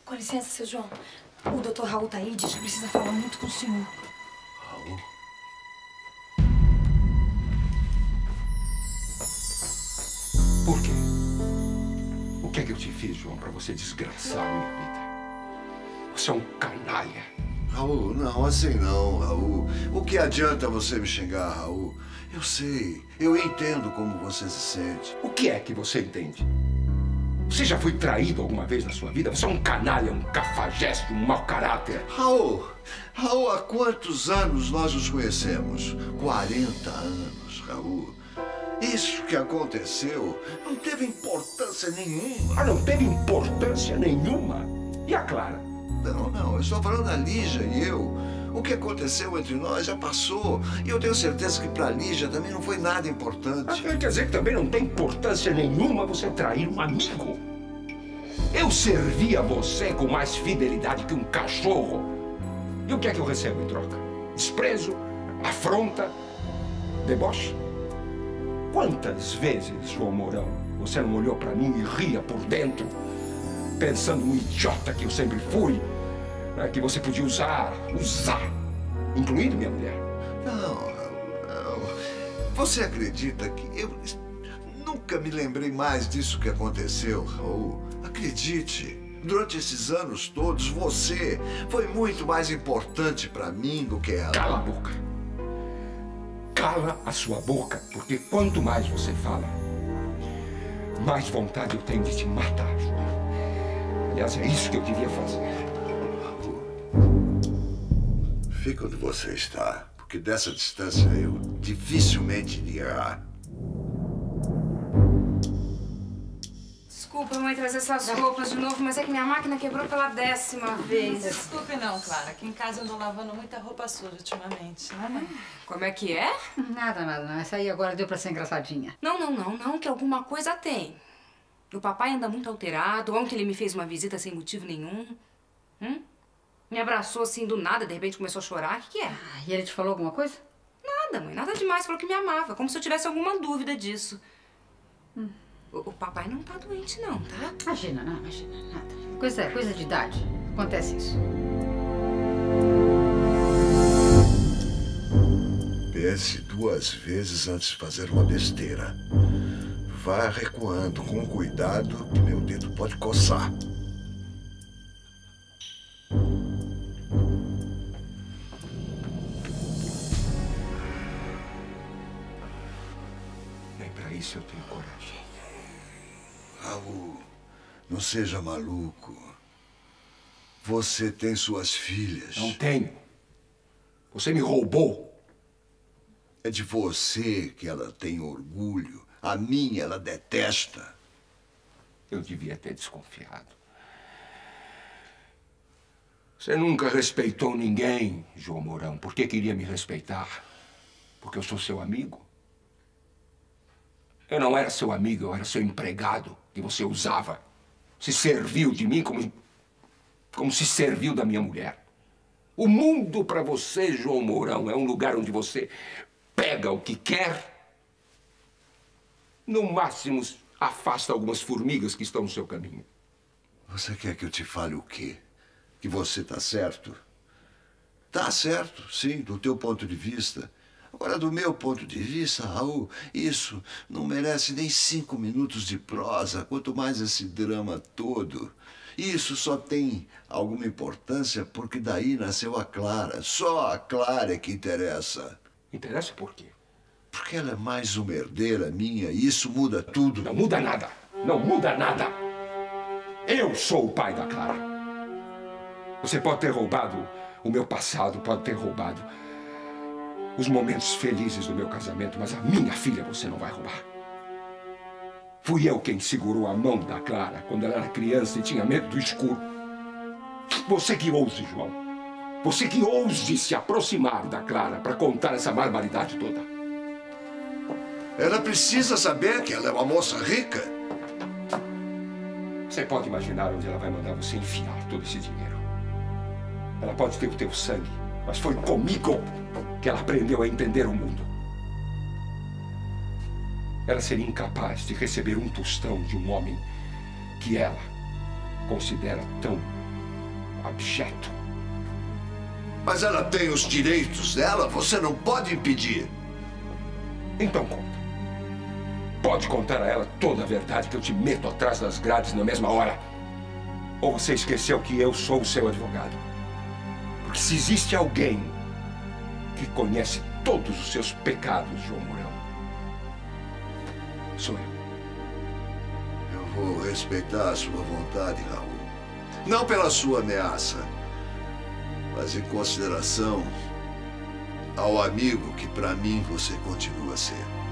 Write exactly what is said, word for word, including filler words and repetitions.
Com licença, seu João. O doutor Raul tá aí e diz que precisa falar muito com o senhor. Raul? Por quê? O que é que eu te fiz, João, pra você desgraçar a minha vida? Você é um canalha. Raul, não, assim não, Raul. O que adianta você me xingar, Raul? Eu sei, eu entendo como você se sente. O que é que você entende? Você já foi traído alguma vez na sua vida? Você é um canalha, um cafajeste, um mau caráter. Raul, Raul, há quantos anos nós nos conhecemos? quarenta anos, Raul. Isso que aconteceu não teve importância nenhuma. Ah, não teve importância nenhuma? E a Clara? Não, não, eu estou falando da Lígia e eu. O que aconteceu entre nós já passou. E eu tenho certeza que para a Lígia também não foi nada importante. Ah, quer dizer que também não tem importância nenhuma você trair um amigo? Eu servi a você com mais fidelidade que um cachorro. E o que é que eu recebo em troca? Desprezo? Afronta? Deboche? Quantas vezes, João Mourão, você não olhou para mim e ria por dentro, pensando no idiota que eu sempre fui, né, que você podia usar, usar, incluindo minha mulher? Não, não. Você acredita que eu nunca me lembrei mais disso que aconteceu, Raul? Acredite, durante esses anos todos, você foi muito mais importante para mim do que ela. Cala a boca. Cala a sua boca, porque quanto mais você fala, mais vontade eu tenho de te matar, João. Aliás, é isso que eu devia fazer. Fica onde você está, porque dessa distância eu dificilmente iria. Desculpa, mãe, trazer essas roupas de novo, mas é que minha máquina quebrou pela décima vez. Desculpe não, Clara. Aqui em casa eu ando lavando muita roupa suja ultimamente, né, mãe? Como é que é? Nada, nada, não. Essa aí agora deu pra ser engraçadinha. Não, não, não, não, que alguma coisa tem. O papai anda muito alterado. Ontem ele me fez uma visita sem motivo nenhum. Hum? Me abraçou assim do nada, de repente começou a chorar. O que que é? Ah, e ele te falou alguma coisa? Nada, mãe, nada demais. Falou que me amava, como se eu tivesse alguma dúvida disso. Hum. O, o papai não tá doente, não, tá? Imagina, não, imagina, nada. Coisa, coisa de idade. Acontece isso. Pense duas vezes antes de fazer uma besteira. Vá recuando com cuidado que meu dedo pode coçar. Nem pra isso eu tenho coragem. Raul, não seja maluco. Você tem suas filhas. Não tenho. Você me roubou. É de você que ela tem orgulho. A minha ela detesta. Eu devia ter desconfiado. Você nunca respeitou ninguém, João Mourão. Por que queria me respeitar? Porque eu sou seu amigo? Eu não era seu amigo, eu era seu empregado que você usava. Se serviu de mim como, como se serviu da minha mulher. O mundo para você, João Mourão, é um lugar onde você pega o que quer. No máximo, afasta algumas formigas que estão no seu caminho. Você quer que eu te fale o quê? Que você tá certo? Tá certo, sim, do teu ponto de vista. Agora, do meu ponto de vista, Raul, isso não merece nem cinco minutos de prosa, quanto mais esse drama todo. Isso só tem alguma importância porque daí nasceu a Clara. Só a Clara é que interessa. Interessa por quê? Porque ela é mais uma herdeira minha e isso muda tudo. Não muda nada. Não muda nada. Eu sou o pai da Clara. Você pode ter roubado o meu passado, pode ter roubado os momentos felizes do meu casamento, mas a minha filha você não vai roubar. Fui eu quem segurou a mão da Clara quando ela era criança e tinha medo do escuro. Você que ouse, João. Você que ouse se aproximar da Clara para contar essa barbaridade toda. Ela precisa saber que ela é uma moça rica. Você pode imaginar onde ela vai mandar você enfiar todo esse dinheiro. Ela pode ter o teu sangue, mas foi comigo que ela aprendeu a entender o mundo. Ela seria incapaz de receber um tostão de um homem que ela considera tão abjeto. Mas ela tem os direitos dela, você não pode impedir. Então conta. Pode contar a ela toda a verdade que eu te meto atrás das grades na mesma hora. Ou você esqueceu que eu sou o seu advogado? Porque se existe alguém que conhece todos os seus pecados, João Mourão, sou eu. Eu vou respeitar a sua vontade, Raul. Não pela sua ameaça, mas em consideração ao amigo que, para mim, você continua a ser.